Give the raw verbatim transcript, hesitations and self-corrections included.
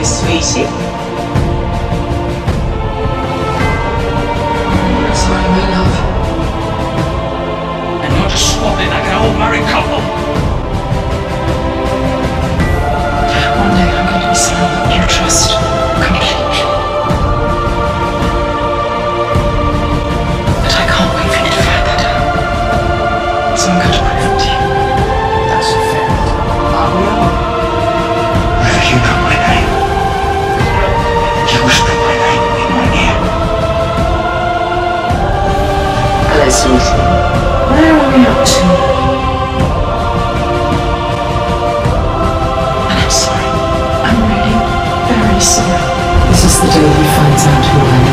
sweetie. I'm sorry, my love. And you're just squabbling like an old married couple. One day I'm going to be someone you trust completely. But I can't wait for you to find that out. So I'm going to prove it to you. That's a fair. I will. Whether you know my name, you whisper my name in my ear. Hello, sweetie. Where are we up to? And I'm sorry. I'm really very sorry. This is the day he finds out who I am.